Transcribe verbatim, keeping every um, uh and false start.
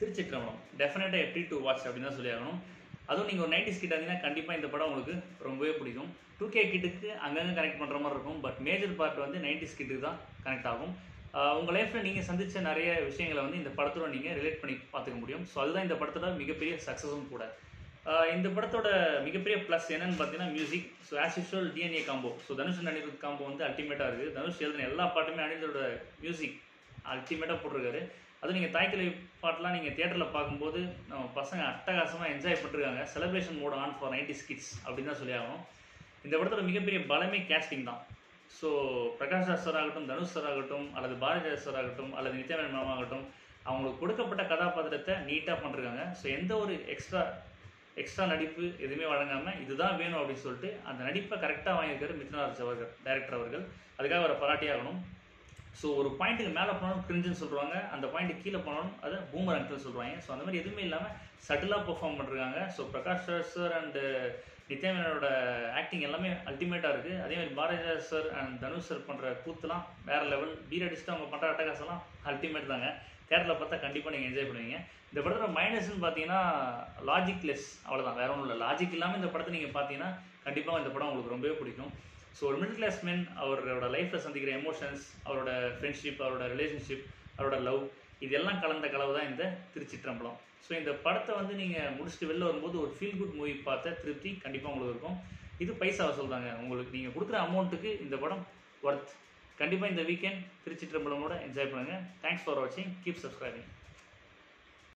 திருச்சிற்றம்பலம் டெஃபினட்டாக எப்படி to watch அப்படின்னு தான் சொல்லி ஆகணும். அதுவும் நீங்கள் ஒரு நைன்டிஸ் கிட்ட இருந்தீங்கன்னா கண்டிப்பாக இந்த படம் உங்களுக்கு ரொம்பவே பிடிக்கும். டூ கே கிட்டுக்கு அங்கங்கே கனெக்ட் பண்ணுற மாதிரி இருக்கும், பட் மேஜர் பார்ட் வந்து நைன்டிஸ் கிட்டுக்கு தான் கனெக்ட் ஆகும். உங்கள் லைஃப்பில் நீங்கள் சந்தித்த நிறைய விஷயங்களை வந்து இந்த படத்தோட நீங்கள் ரிலேட் பண்ணி பார்த்துக்க முடியும். ஸோ அதுதான் இந்த படத்தோட மிகப்பெரிய சக்ஸஸும் கூட. இந்த படத்தோட மிகப்பெரிய ப்ளஸ் என்னன்னு பார்த்தீங்கன்னா music. So as usual DNA combo. So Dhanush Anirudh combo வந்து அல்டிமேட்டாக இருக்குது. தனுஷ் எழுதின எல்லா பாட்டுமே அனிருத்தோட மியூசிக் அல்டிமேட்டாக போட்டிருக்காரு. அதுவும் நீங்கள் தாய்க்கிளை பாட்டெலாம் நீங்கள் தியேட்டரில் பார்க்கும்போது நம்ம பசங்க அட்டகாசமாக என்ஜாய் பண்ணிருக்காங்க. Celebration mode on for nineties kids அப்படின்னு தான் சொல்லி ஆகணும். இந்த படத்தோட மிகப்பெரிய பலமே கேஸ்டிங் தான். ஸோ பிரகாஷ் ராஜ் சார் ஆகட்டும், தனுஷ் சார் ஆகட்டும், அல்லது பாரதி சார் ஆகட்டும், அல்லது நித்யாமேனன் மேம் ஆகட்டும், அவங்களுக்கு கொடுக்கப்பட்ட கதாபாத்திரத்தை நீட்டாக பண்ணிருக்காங்க. ஸோ எந்த ஒரு எக்ஸ்ட்ரா எக்ஸ்ட்ரா நடிப்பு எதுவுமே வழங்காமல் இதுதான் வேணும் அப்படின்னு சொல்லிட்டு அந்த நடிப்பை கரெக்டாக வாங்கியிருக்காரு மித்னராஜ் அவர்கள், டைரக்டர் அவர்கள். அதுக்காக அவரை பாராட்டியாகணும். ஸோ ஒரு பாயிண்ட்டுக்கு மேலே போனாலும் கிரிஞ்சுன்னு சொல்லுவாங்க, அந்த பாயிண்ட்டு கீழே போனாலும் அதை பூமர் அங்கிள் சொல்லுவாங்க. ஸோ அந்த மாதிரி எதுவுமே இல்லாமல் சட்டிலாக பெர்ஃபார்ம் பண்ணுறாங்க. So Prakash Raj sir and நித்யாமேனனோட ஆக்டிங் எல்லாமே அல்டிமேட்டாக இருக்குது. அதேமாதிரி Bharathiraj sir and Dhanush sir பண்ணுற கூத்துலாம் வேறு லெவல். பீர் அடிச்சுட்டு அவங்க பண்ணுற அட்டகாசம்லாம் அல்டிமேட் தாங்க. தேட்டரில் பார்த்தா கண்டிப்பாக நீங்கள் என்ஜாய் பண்ணுவீங்க. இந்த படத்தோட மைனஸ்ன்னு பார்த்தீங்கன்னா லாஜிக்லெஸ், அவ்வளோதான், வேற ஒன்றும் இல்லை. லாஜிக் இல்லாமல் இந்த படத்தை நீங்கள் பார்த்தீங்கன்னா கண்டிப்பாக இந்த படம் உங்களுக்கு ரொம்பவே பிடிக்கும். ஸோ ஒரு மிடில் கிளாஸ் மேன் அவரோட லைஃப்பில் சந்திக்கிற எமோஷன்ஸ், அவரோட ஃப்ரெண்ட்ஷிப், அவரோட ரிலேஷன்ஷிப், அவரோட லவ், இதெல்லாம் கலந்த கலவு தான் இந்த திருச்சிற்றம்பலம். ஸோ இந்த படத்தை வந்து நீங்கள் முடிச்சுட்டு வெளில வரும்போது ஒரு ஃபீல் குட் மூவி பார்த்த திருப்தி கண்டிப்பாக உங்களுக்கு இருக்கும். இது பைசாவை சொல்கிறாங்க, உங்களுக்கு நீங்கள் கொடுக்குற அமௌண்ட்டுக்கு இந்த படம் ஒர்த். கண்டிப்பாக இந்த வீக்கெண்ட் திருச்சிற்றம்பலமோட என்ஜாய் பண்ணுங்கள். தேங்க்ஸ் ஃபார் வாட்சிங். Keep subscribing.